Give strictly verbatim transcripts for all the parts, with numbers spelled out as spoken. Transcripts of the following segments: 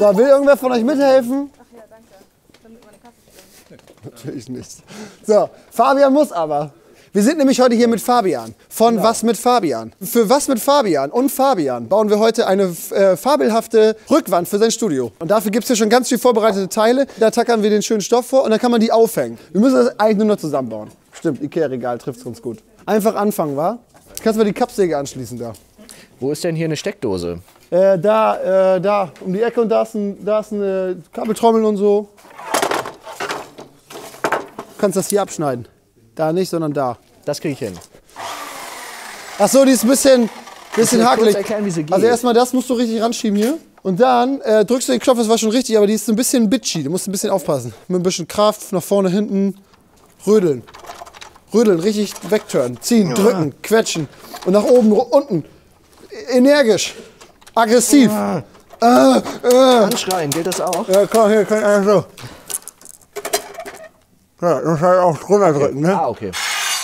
So, will irgendwer von euch mithelfen? Ach ja, danke. Dann mit meiner Kasse. Natürlich nicht. So, Fabian muss aber. Wir sind nämlich heute hier mit Fabian. Von genau. Was mit Fabian? Für Was mit Fabian und Fabian bauen wir heute eine äh, fabelhafte Rückwand für sein Studio. Und dafür gibt es hier schon ganz viel vorbereitete Teile. Da tackern wir den schönen Stoff vor und dann kann man die aufhängen. Wir müssen das eigentlich nur noch zusammenbauen. Stimmt, Ikea-Regal trifft es uns gut. Einfach anfangen, wa? Jetzt kannst du mal die Kappsäge anschließen da. Wo ist denn hier eine Steckdose? Äh, da, äh, da, um die Ecke und da ist, ein, da ist eine Kabeltrommel und so. Du kannst das hier abschneiden. Da nicht, sondern da. Das kriege ich hin. Ach so, die ist ein bisschen, bisschen hakelig. Erklären, wie sie geht. Also erstmal das musst du richtig ranschieben hier. Und dann äh, drückst du den Knopf, das war schon richtig, aber die ist so ein bisschen bitchy. Du musst ein bisschen aufpassen. Mit ein bisschen Kraft, nach vorne, hinten. Rödeln. Rödeln, richtig wegturnen. Ziehen, ja. Drücken, quetschen. Und nach oben, unten. Energisch. Aggressiv. Ja. Äh, äh. Anschreien, gilt das auch? Ja, komm, hier, komm, also. Ja, du musst halt auch drunter drücken, ne? Ah, okay.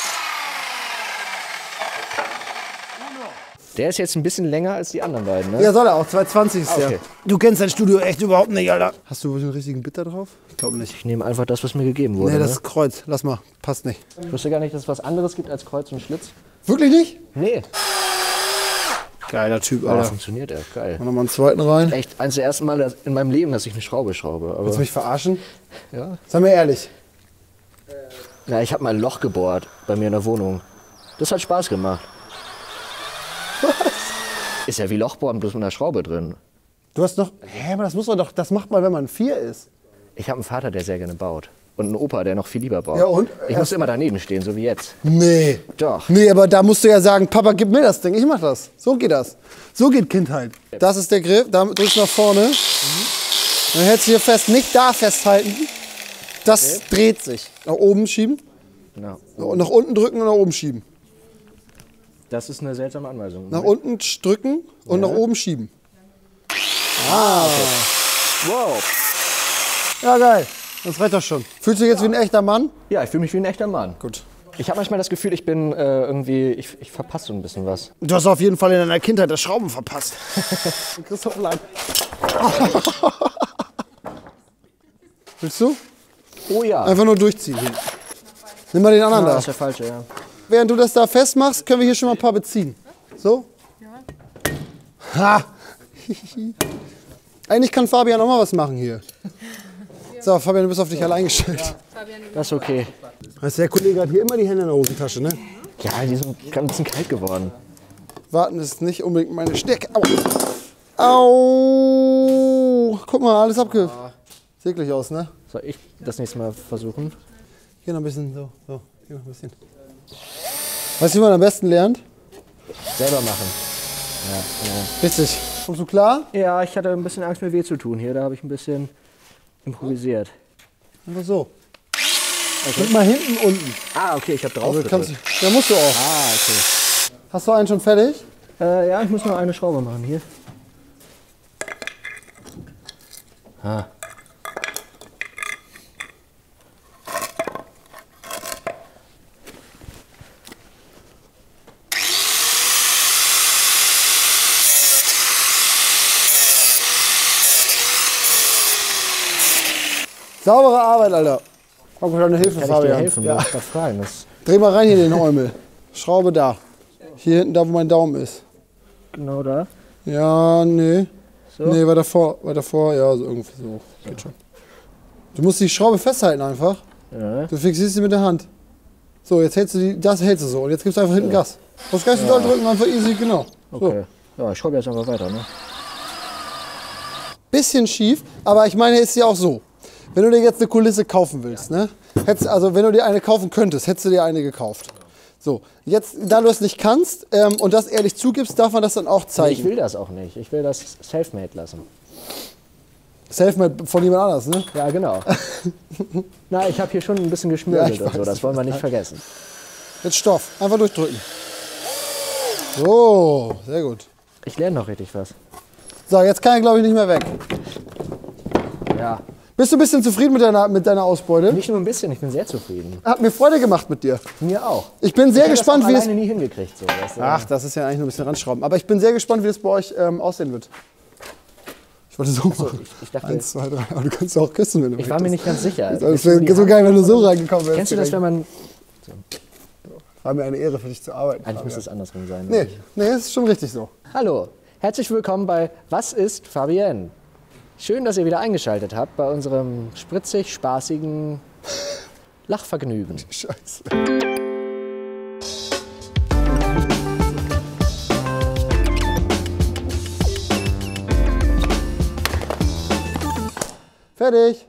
Der ist jetzt ein bisschen länger als die anderen beiden, ne? Ja, soll er auch. zwei zwanzig ist ah, okay. der. Du kennst dein Studio echt überhaupt nicht, Alter. Hast du den richtigen Bitter drauf? Ich glaube nicht. Ich nehme einfach das, was mir gegeben wurde. Nee, das ne? ist Kreuz. Lass mal. Passt nicht. Ich wusste gar nicht, dass es was anderes gibt als Kreuz und Schlitz. Wirklich nicht? Nee. Geiler Typ, Ja, Alter. funktioniert er. Geil. Machen wir mal einen zweiten rein. Echt, eins der ersten Mal in meinem Leben, dass ich eine Schraube schraube. Aber Willst du mich verarschen? ja. Sei mir ehrlich. Ja, ich habe mal ein Loch gebohrt bei mir in der Wohnung. Das hat Spaß gemacht. Was? Ist ja wie Lochbohren, bloß mit einer Schraube drin. Du hast noch. Hä, aber das muss man doch. Das macht man, wenn man vier ist. Ich habe einen Vater, der sehr gerne baut. Und einen Opa, der noch viel lieber baut. Ja, und? Ich musste immer daneben stehen, so wie jetzt. Nee. Doch. Nee, aber da musst du ja sagen, Papa, gib mir das Ding, ich mach das. So geht das. So geht Kindheit. Das ist der Griff, da drückst du nach vorne. Mhm. Dann hältst du hier fest, nicht da festhalten. Das okay. Dreht sich. Nach oben schieben. Ja. Und nach unten drücken und nach oben schieben. Das ist eine seltsame Anweisung. Nach unten drücken und ja. Nach oben schieben. Ah. Okay. Wow. Ja, geil. Das reicht doch schon. Fühlst du dich jetzt ja. Wie ein echter Mann? Ja, ich fühle mich wie ein echter Mann. Gut. Ich habe manchmal das Gefühl, ich bin äh, irgendwie, ich, ich verpasse so ein bisschen was. Du hast auf jeden Fall in deiner Kindheit das Schrauben verpasst. Christoph Lang. Willst du? Oh ja. Einfach nur durchziehen. Nimm mal den anderen ja, da. Das ist der falsche, ja. Während du das da festmachst, können wir hier schon mal ein paar beziehen. So? Ja. Ha! Eigentlich kann Fabian auch mal was machen hier. So, Fabian, du bist auf dich allein gestellt. Das ist okay. Weißt du, der Kollege hat hier immer die Hände in der Hosentasche, ne? Ja, die sind ein bisschen kalt geworden. Warten ist nicht unbedingt meine Stärke. Au! Au! Guck mal, alles abge... Sieht gleich aus, ne? Soll ich das nächste Mal versuchen? Hier noch ein bisschen, so, so. Hier noch ein bisschen. Weißt du, wie man am besten lernt? Selber machen. Ja, ja. Richtig. Kommst du klar? Ja, ich hatte ein bisschen Angst, mir weh zu tun hier. Da habe ich ein bisschen improvisiert. Einfach so. Okay. Und mal hinten, unten. Ah, okay, ich habe drauf also gedrückt. Du, ja, musst du auch. Ah, okay. Hast du einen schon fertig? Äh, ja, ich muss noch eine Schraube machen hier. Ah. Saubere Arbeit, Alter. Brauch mir eine Hilfe, Kann Fabian. Ich dir helfen? Ja. Ich fragen. Das Dreh mal rein hier den Eumel. Schraube da. Hier hinten, da wo mein Daumen ist. Genau da? Ja, nee. So? Nee, weiter vor, weiter vor. Ja, so irgendwie so. so. Geht schon. Du musst die Schraube festhalten einfach. Ja. Du fixierst sie mit der Hand. So, jetzt hältst du die, das hältst du so. Und jetzt gibst du einfach hinten Ja. Gas. Du musst gar nicht so Ja. doll drücken, einfach easy, genau. Okay. So. Ja, ich schraube jetzt einfach weiter, ne? Bisschen schief, aber ich meine, ist ja auch so. Wenn du dir jetzt eine Kulisse kaufen willst, ne? Hättest, also wenn du dir eine kaufen könntest, hättest du dir eine gekauft. So, jetzt, da du es nicht kannst ähm, und das ehrlich zugibst, darf man das dann auch zeigen. Nee, ich will das auch nicht. Ich will das self-made lassen. Selfmade von jemand anders, ne? Ja, genau. Na, ich habe hier schon ein bisschen geschmürgelt Ja, und so. Das wollen wir nicht vergessen. Jetzt Stoff, einfach durchdrücken. So, sehr gut. Ich lerne noch richtig was. So, jetzt kann er, glaube ich, nicht mehr weg. Ja. Bist du ein bisschen zufrieden mit deiner, mit deiner Ausbeute? Nicht nur ein bisschen, ich bin sehr zufrieden. Hat mir Freude gemacht mit dir. Mir auch. Ich bin sehr ich gespannt, das auch wie es... alleine nie hingekriegt. So, weißt du? Ach, das ist ja eigentlich nur ein bisschen ranschrauben. Aber ich bin sehr gespannt, wie es bei euch ähm, aussehen wird. Ich Ich wollte so machen. Ich, ich dachte, Eins, zwei, drei. Aber du kannst auch küssen, wenn du ich war mir nicht ganz sicher. Es wäre so geil, wenn du so reingekommen wärst. Kennst du das, wenn man... So. War mir eine Ehre für dich zu arbeiten. Eigentlich muss es andersrum sein. Nee, nee, das ist schon richtig so. Hallo, herzlich willkommen bei Was ist Fabienne? Schön, dass ihr wieder eingeschaltet habt bei unserem spritzig spaßigen Lachvergnügen. Scheiße. Fertig.